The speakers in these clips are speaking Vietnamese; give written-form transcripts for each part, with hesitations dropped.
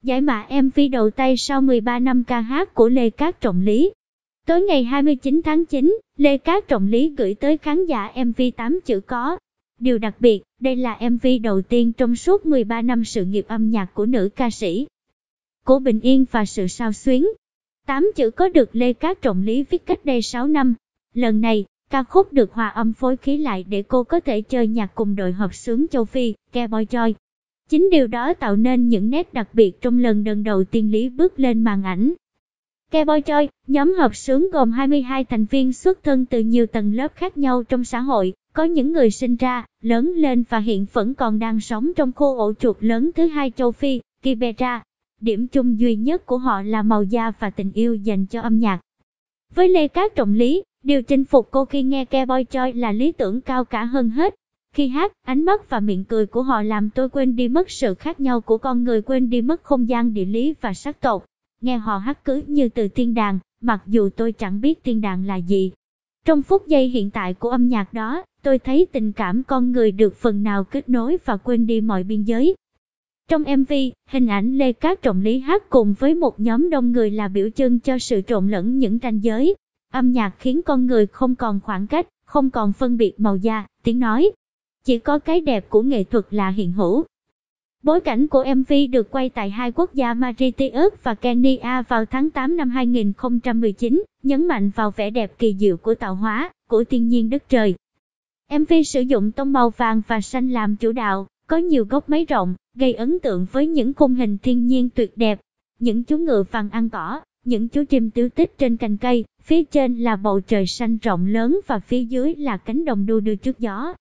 Giải mã MV đầu tay sau 13 năm ca hát của Lê Cát Trọng Lý. Tối ngày 29 tháng 9, Lê Cát Trọng Lý gửi tới khán giả MV 8 chữ có. Điều đặc biệt, đây là MV đầu tiên trong suốt 13 năm sự nghiệp âm nhạc của nữ ca sĩ. Của bình yên và sự xao xuyến. 8 chữ có được Lê Cát Trọng Lý viết cách đây 6 năm. Lần này, ca khúc được hòa âm phối khí lại để cô có thể chơi nhạc cùng đội hợp xướng châu Phi, Ke Boy Joy. Chính điều đó tạo nên những nét đặc biệt trong lần đầu tiên Lý bước lên màn ảnh. Ke Boy Joy, nhóm hợp xướng gồm 22 thành viên xuất thân từ nhiều tầng lớp khác nhau trong xã hội, có những người sinh ra, lớn lên và hiện vẫn còn đang sống trong khu ổ chuột lớn thứ hai châu Phi, Kibera. Điểm chung duy nhất của họ là màu da và tình yêu dành cho âm nhạc. Với Lê Cát Trọng Lý, điều chinh phục cô khi nghe Ke Boy Joy là lý tưởng cao cả hơn hết. Khi hát, ánh mắt và miệng cười của họ làm tôi quên đi mất sự khác nhau của con người, quên đi mất không gian địa lý và sắc tộc. Nghe họ hát cứ như từ thiên đàng, mặc dù tôi chẳng biết thiên đàng là gì. Trong phút giây hiện tại của âm nhạc đó, tôi thấy tình cảm con người được phần nào kết nối và quên đi mọi biên giới. Trong MV, hình ảnh Lê Cát Trọng Lý hát cùng với một nhóm đông người là biểu trưng cho sự trộn lẫn những ranh giới. Âm nhạc khiến con người không còn khoảng cách, không còn phân biệt màu da, tiếng nói. Chỉ có cái đẹp của nghệ thuật là hiện hữu. Bối cảnh của MV được quay tại hai quốc gia Mauritius và Kenya vào tháng 8 năm 2019, nhấn mạnh vào vẻ đẹp kỳ diệu của tạo hóa, của thiên nhiên đất trời. MV sử dụng tông màu vàng và xanh làm chủ đạo, có nhiều góc máy rộng, gây ấn tượng với những khung hình thiên nhiên tuyệt đẹp. Những chú ngựa vàng ăn cỏ, những chú chim tiêu tích trên cành cây, phía trên là bầu trời xanh rộng lớn và phía dưới là cánh đồng đu đưa trước gió.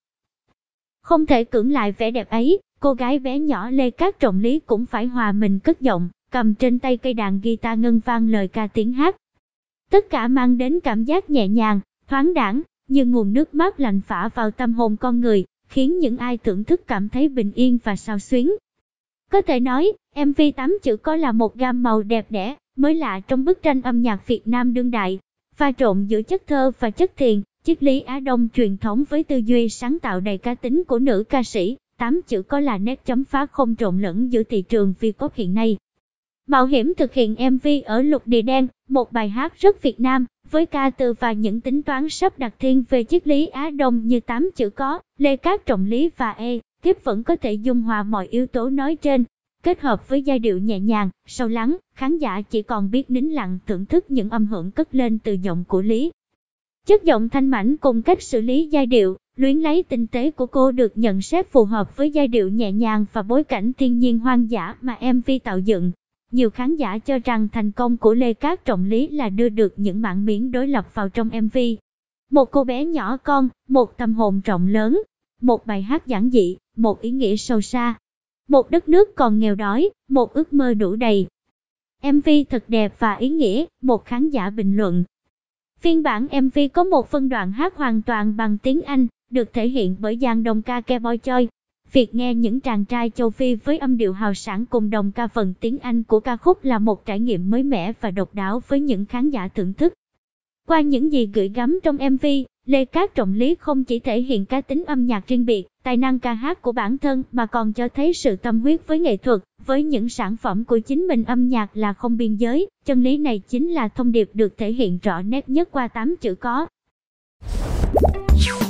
Không thể cưỡng lại vẻ đẹp ấy, cô gái bé nhỏ Lê Cát Trọng Lý cũng phải hòa mình cất giọng, cầm trên tay cây đàn guitar ngân vang lời ca tiếng hát. Tất cả mang đến cảm giác nhẹ nhàng, thoáng đãng, như nguồn nước mát lành phả vào tâm hồn con người, khiến những ai thưởng thức cảm thấy bình yên và xao xuyến. Có thể nói, MV 8 chữ có là một gam màu đẹp đẽ, mới lạ trong bức tranh âm nhạc Việt Nam đương đại, pha trộn giữa chất thơ và chất thiền, triết lý Á Đông truyền thống với tư duy sáng tạo đầy cá tính của nữ ca sĩ. 8 chữ có là nét chấm phá không trộn lẫn giữa thị trường V-pop hiện nay. Mạo hiểm thực hiện MV ở lục địa đen, một bài hát rất Việt Nam, với ca từ và những tính toán sắp đặt thiên về triết lý Á Đông như 8 chữ có, Lê Cát Trọng Lý và Kiếp vẫn có thể dung hòa mọi yếu tố nói trên. Kết hợp với giai điệu nhẹ nhàng, sâu lắng, khán giả chỉ còn biết nín lặng thưởng thức những âm hưởng cất lên từ giọng của Lý. Chất giọng thanh mảnh cùng cách xử lý giai điệu, luyến lấy tinh tế của cô được nhận xét phù hợp với giai điệu nhẹ nhàng và bối cảnh thiên nhiên hoang dã mà MV tạo dựng. Nhiều khán giả cho rằng thành công của Lê Cát Trọng Lý là đưa được những mảng miếng đối lập vào trong MV. Một cô bé nhỏ con, một tâm hồn rộng lớn, một bài hát giản dị, một ý nghĩa sâu xa. Một đất nước còn nghèo đói, một ước mơ đủ đầy. MV thật đẹp và ý nghĩa, một khán giả bình luận. Phiên bản MV có một phân đoạn hát hoàn toàn bằng tiếng Anh, được thể hiện bởi dàn đồng ca Ke Boy Joy. Việc nghe những chàng trai châu Phi với âm điệu hào sảng cùng đồng ca phần tiếng Anh của ca khúc là một trải nghiệm mới mẻ và độc đáo với những khán giả thưởng thức. Qua những gì gửi gắm trong MV, Lê Cát Trọng Lý không chỉ thể hiện cá tính âm nhạc riêng biệt, tài năng ca hát của bản thân mà còn cho thấy sự tâm huyết với nghệ thuật, với những sản phẩm của chính mình. Âm nhạc là không biên giới, chân lý này chính là thông điệp được thể hiện rõ nét nhất qua 8 chữ có.